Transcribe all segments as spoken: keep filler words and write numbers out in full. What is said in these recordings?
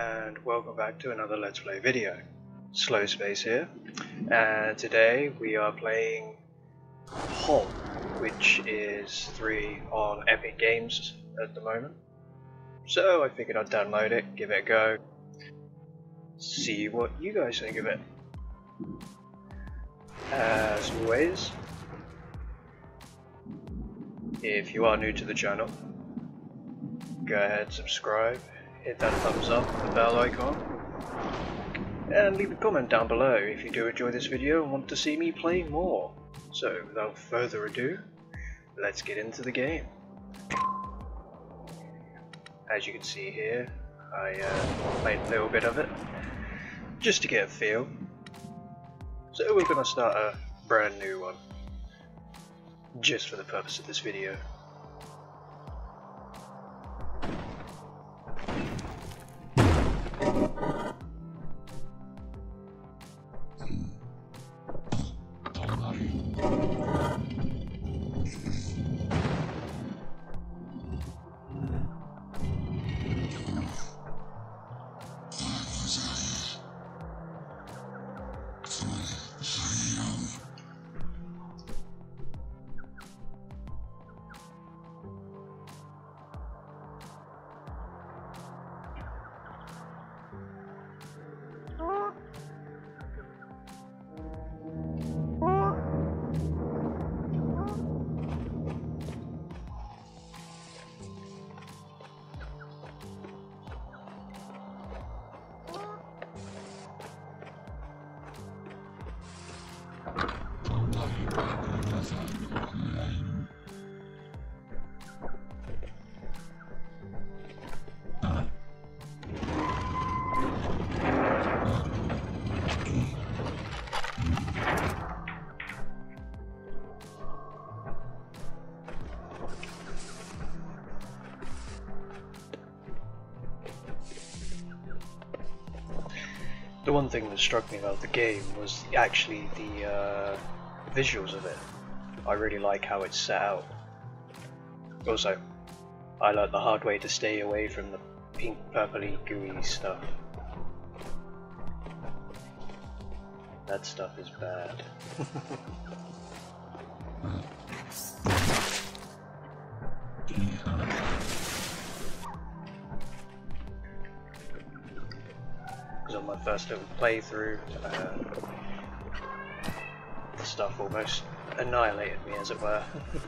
and welcome back to another Let's Play video. Slow Space here, and today we are playing H O L, which is three on Epic Games at the moment. So I figured I'd download it, give it a go, see what you guys think of it. As always, if you are new to the channel, go ahead, subscribe, hit that thumbs up, the bell icon, and leave a comment down below if you do enjoy this video and want to see me play more. So without further ado, let's get into the game. As you can see here, I uh, played a little bit of it, just to get a feel. So we're going to start a brand new one, just for the purpose of this video. The one thing that struck me about the game was actually the uh, visuals of it. I really like how it's set out. Also, I learned the hard way to stay away from the pink purpley gooey stuff. That stuff is bad. On my first little playthrough, uh, the stuff almost annihilated me, as it were.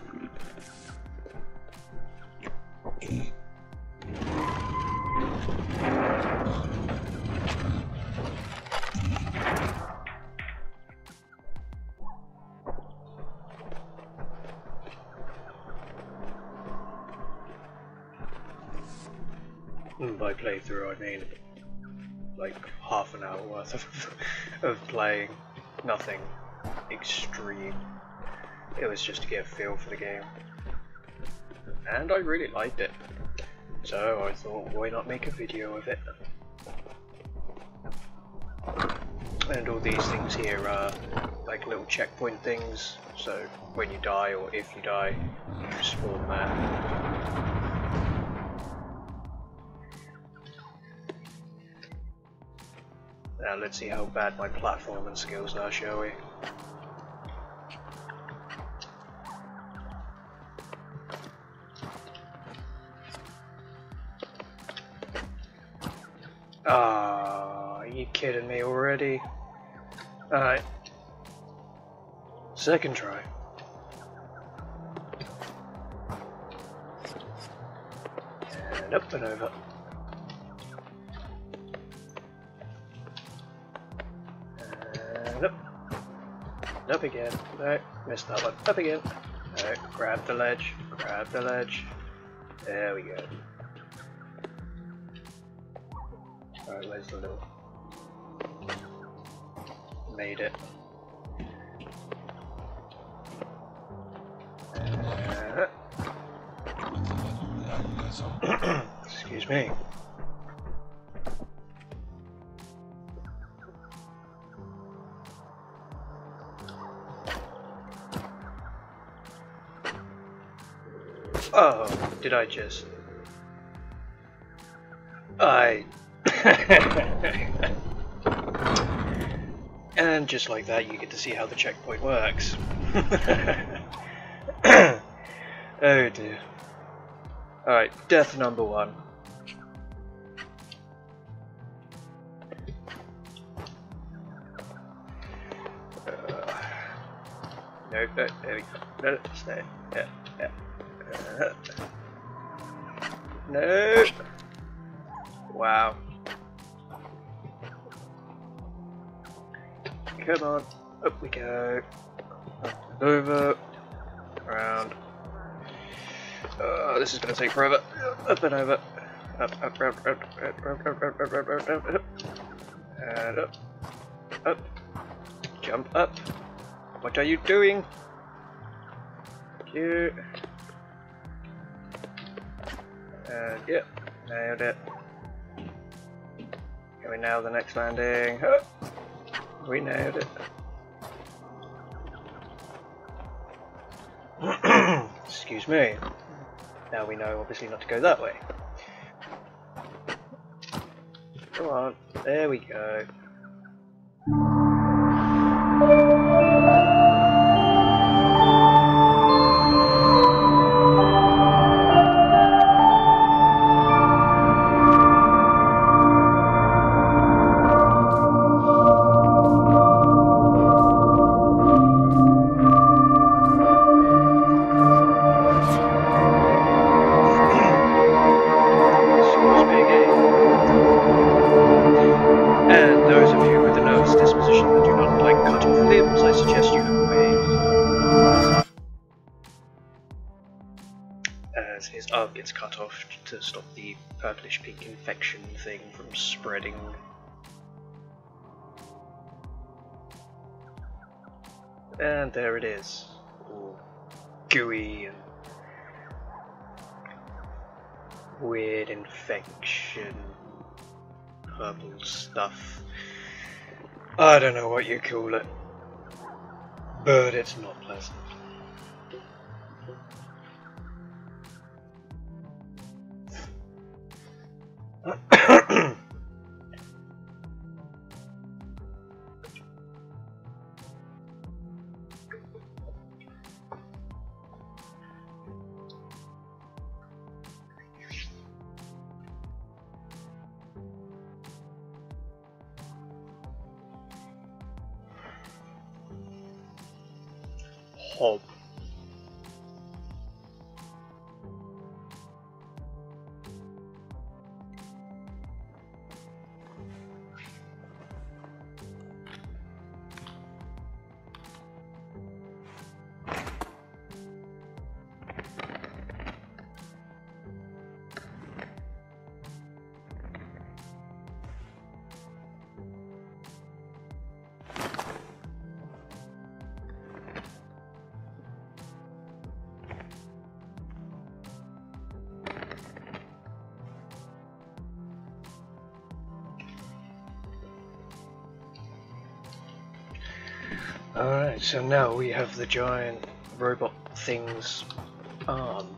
And by playthrough I mean like half an hour worth of, of playing, nothing extreme. It was just to get a feel for the game, and I really liked it, so I thought, why not make a video of it. And all these things here are like little checkpoint things, so when you die, or if you die, you spawn there. Now let's see how bad my platforming skills are, shall we? Ah, are you kidding me already? Alright. Second try. And up and over. Up. Up again. No, missed that one. Up again. No, grab the ledge. Grab the ledge. There we go. Alright, where's the little... Made it. Uh, excuse me. Oh, did I just... I And just like that, you get to see how the checkpoint works. Oh dear. Alright, death number one. Uh, no, no, there we go. No, stay. Yeah, yeah. Uh, no! Wow. Come on, up we go. Up and over. Around. Uh, this is going to take forever. Up and over. Up, up, round, round, round, round, round, round, round, round, round, round, up. And up. Up. Jump up. What are you doing? Thank you. And yep, nailed it. Can we nail the next landing? Oh, we nailed it. Excuse me. Now we know obviously not to go that way. Come on, there we go. As his arm gets cut off to stop the purplish pink infection thing from spreading. And there it is, all gooey and weird infection, purple stuff. I don't know what you call it, but it's not pleasant. Hob. Alright, so now we have the giant robot thing's arm.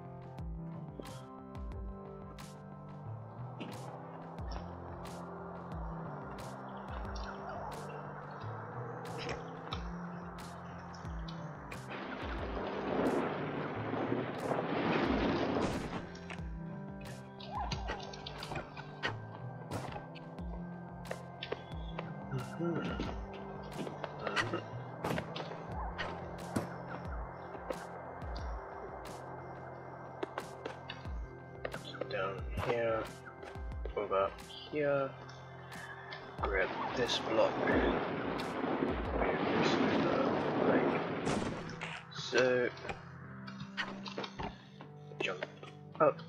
Mm-hmm. Down here, over here, grab this block, move this over like so, jump up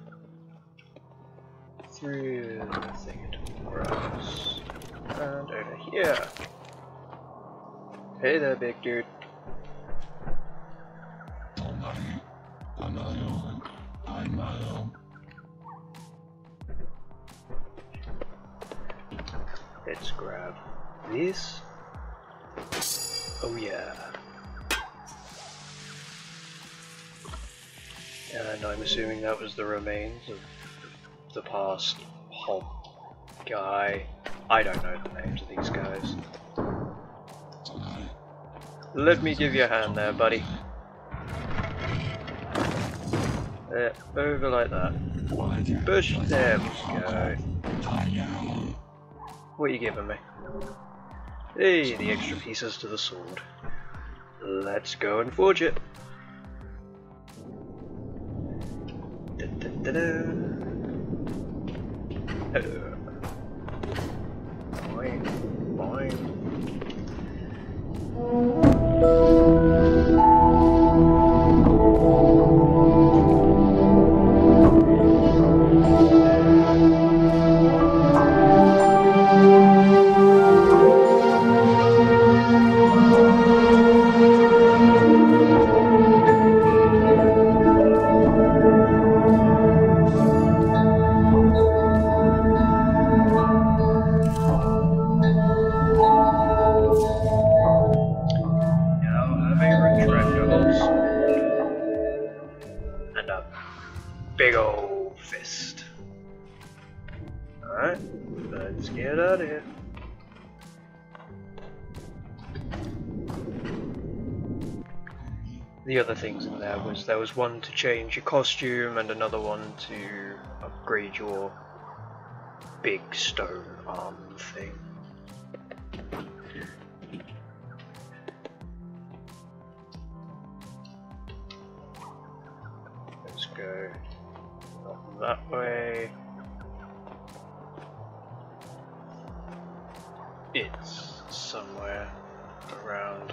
through the thing into grass, and over here. Hey there, big dude. Let's grab this. Oh yeah. And I'm assuming that was the remains of the past Hob guy. I don't know the names of these guys. Let me give you a hand there, buddy. Uh, over like that. Push, there we go. What are you giving me? Hey, the extra pieces to the sword. Let's go and forge it. Da, da, da, da. Uh, boing, boing. Big old fist. Alright, let's get out of here. The other things in there was there was one to change your costume and another one to upgrade your big stone arm thing. Let's go that way. It's somewhere around.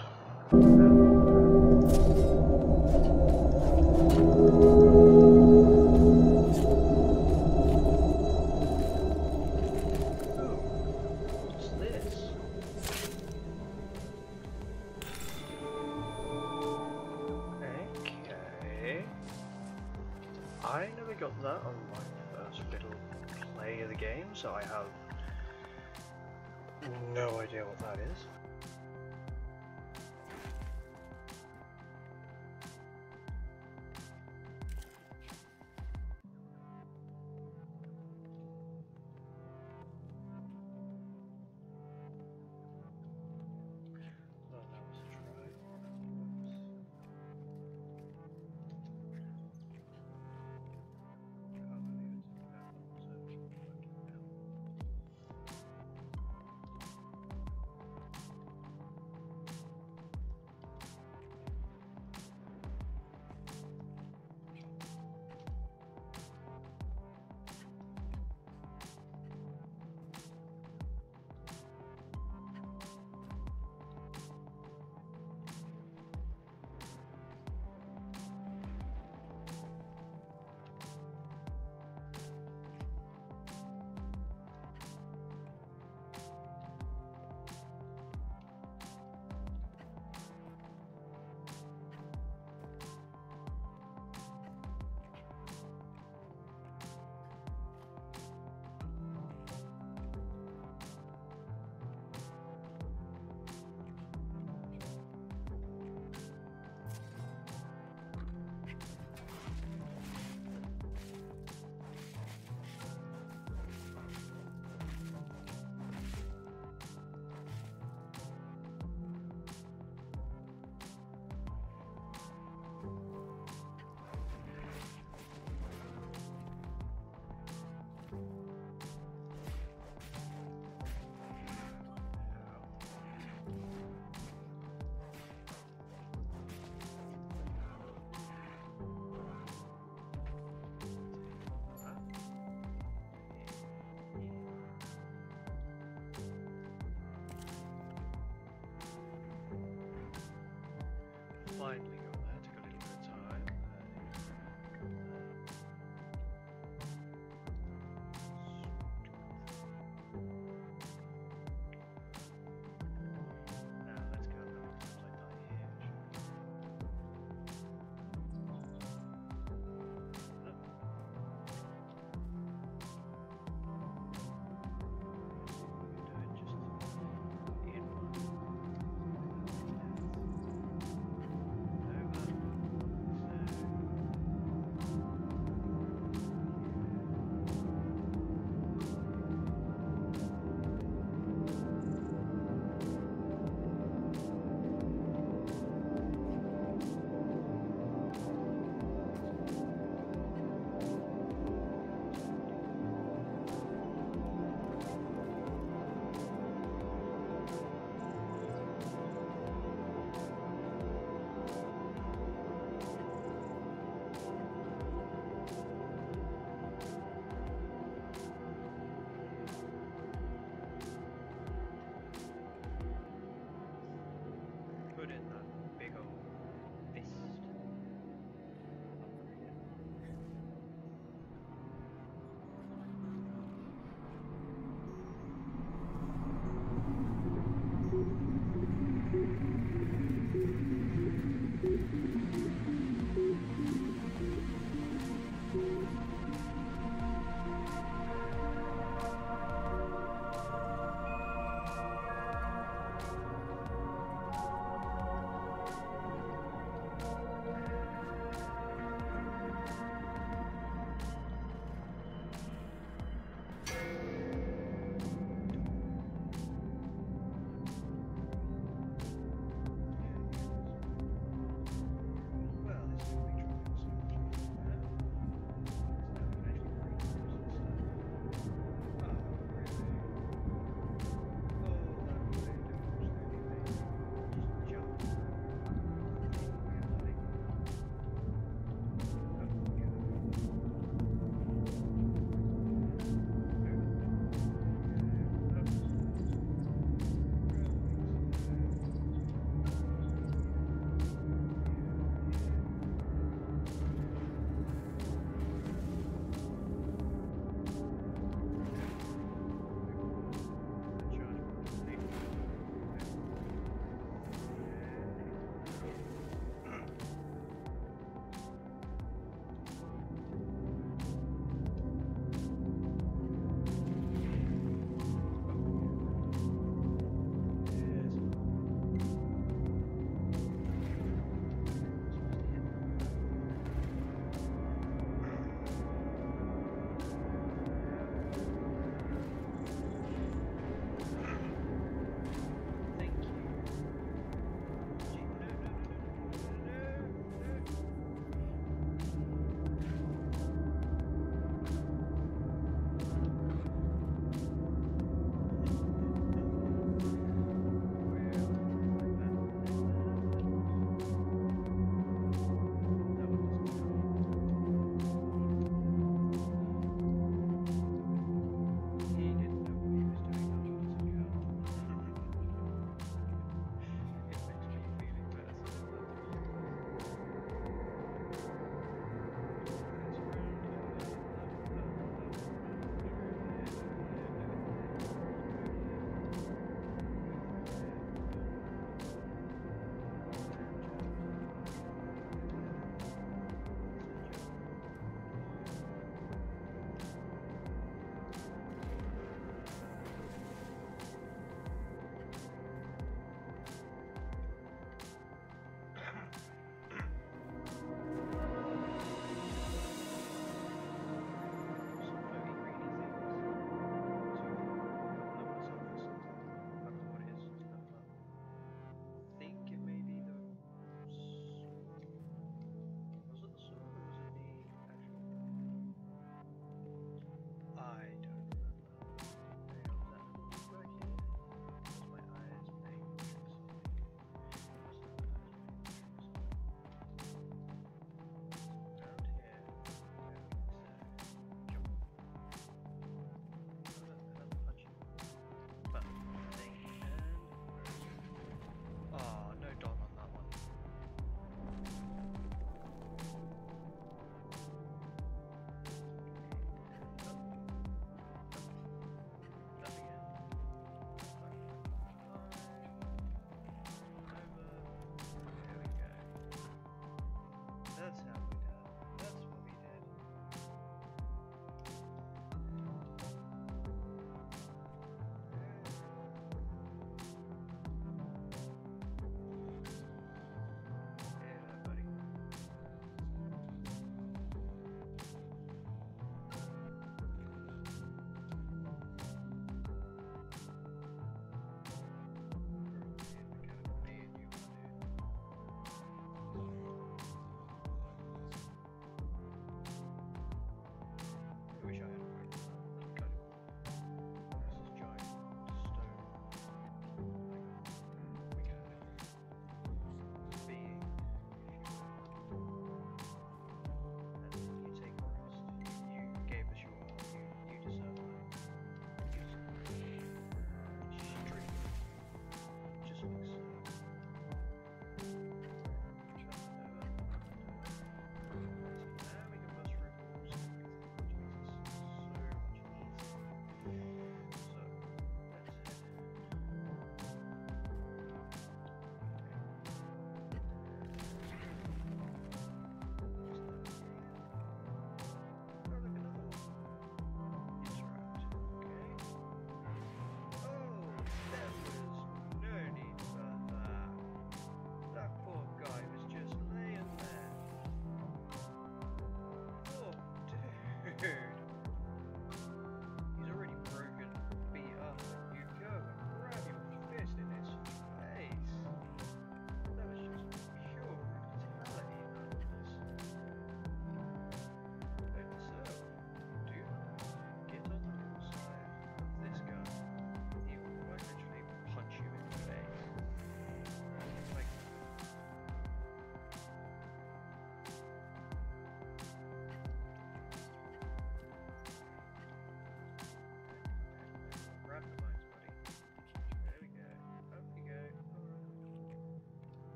Oh, what's this? Okay. I never got that on my first little play of the game, so I have no idea what that is. Oh, that was a try.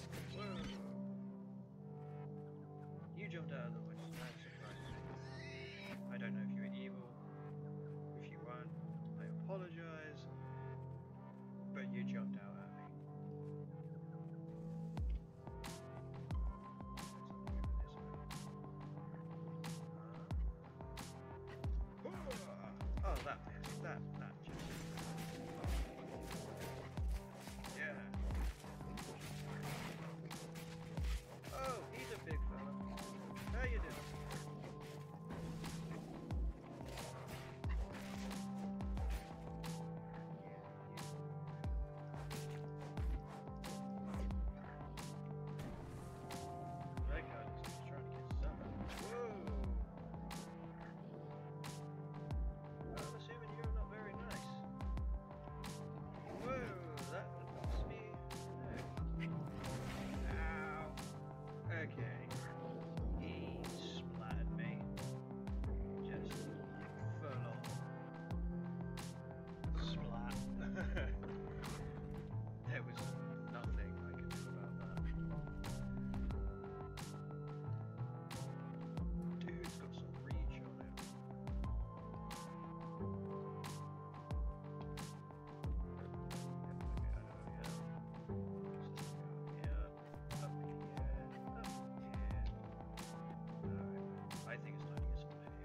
Whoa! You jumped out of the woods. That surprised me. I don't know if you were evil. If you weren't, I apologize. But you jumped out at me. Oh, that bit. That, that just... Yeah. Oh, he's a big fella. How you doing? That guy is trying to get stuff. Whoa! I'm assuming you're not very nice. Whoa, that must be... Ow. Okay. He splattered me. Just full on. Splat. There was nothing I could do about that. Dude's got some reach on him. I think it's time to get some mediac.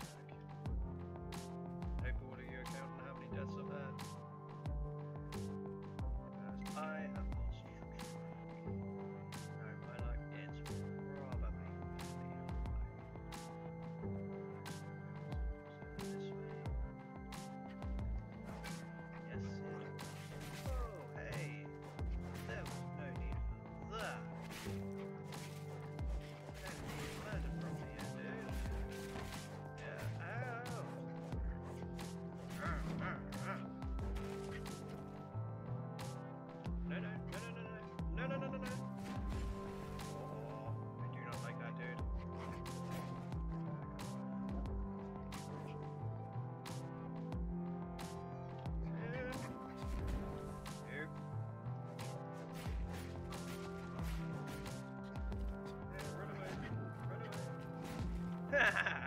Hey, Paul, are you accounting how many deaths I've had? Because I have lost track. No, my life is probably this way. Yes, it. Oh, hey, there was no need for that. Don't need murder from me, dude. Yeah, ow! Uh, uh, uh. No, no, no, no, no, no, no, no, no, no, no. Oh, I do not like that, dude. Yeah. Here. Yeah, run away, run away. Ha ha ha!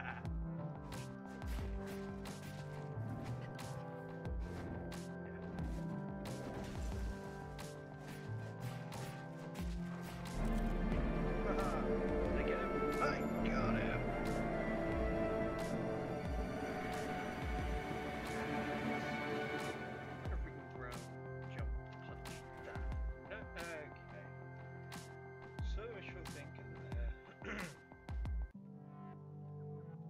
I get him. I got him. Every ground jump punch that. No, okay. So wishful thinking there.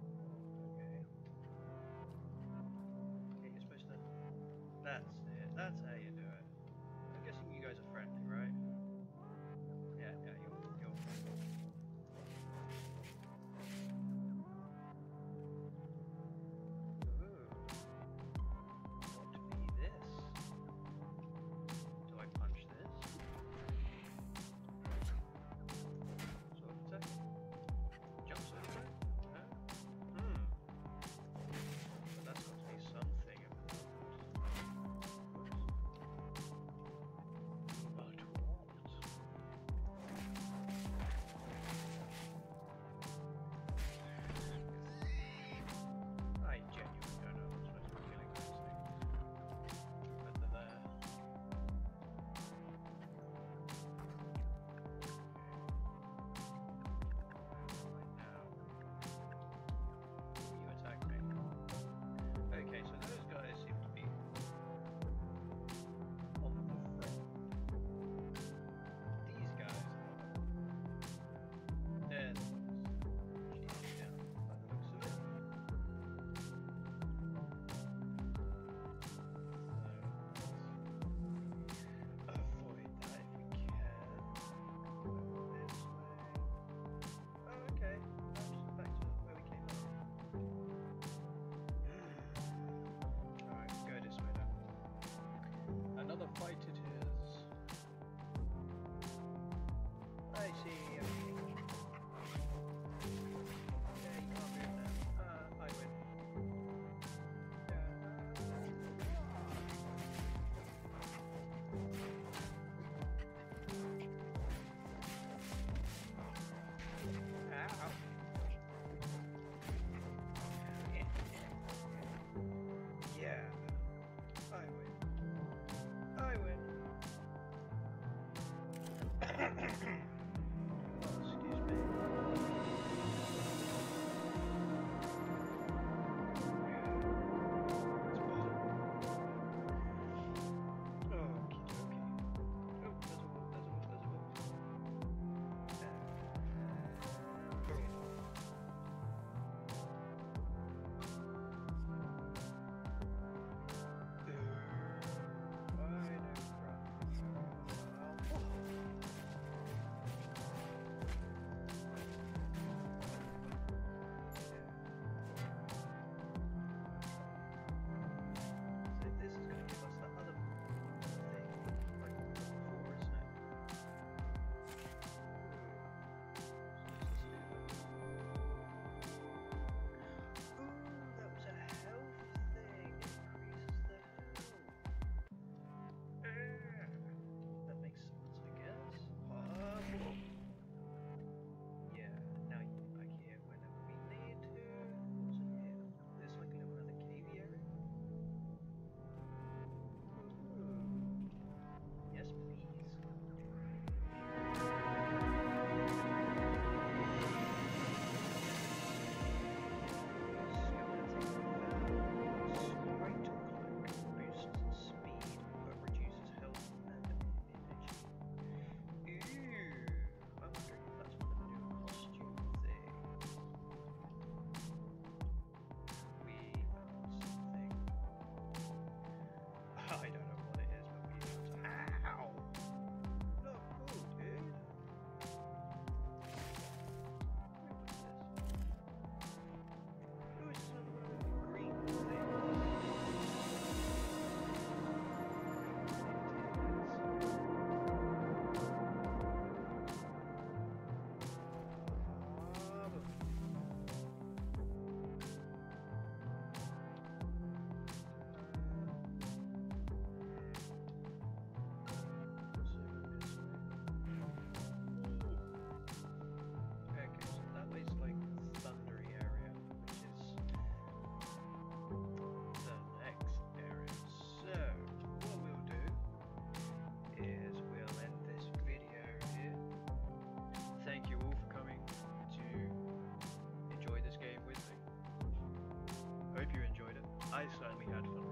I certainly had fun